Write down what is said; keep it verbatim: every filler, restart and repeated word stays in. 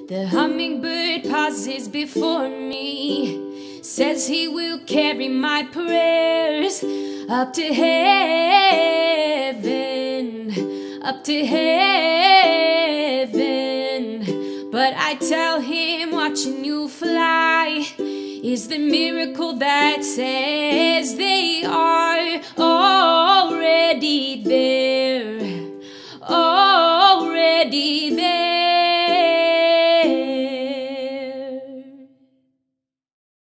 The hummingbird pauses before me, says he will carry my prayers up to heaven, up to heaven. But I tell him watching you fly is the miracle that says they are already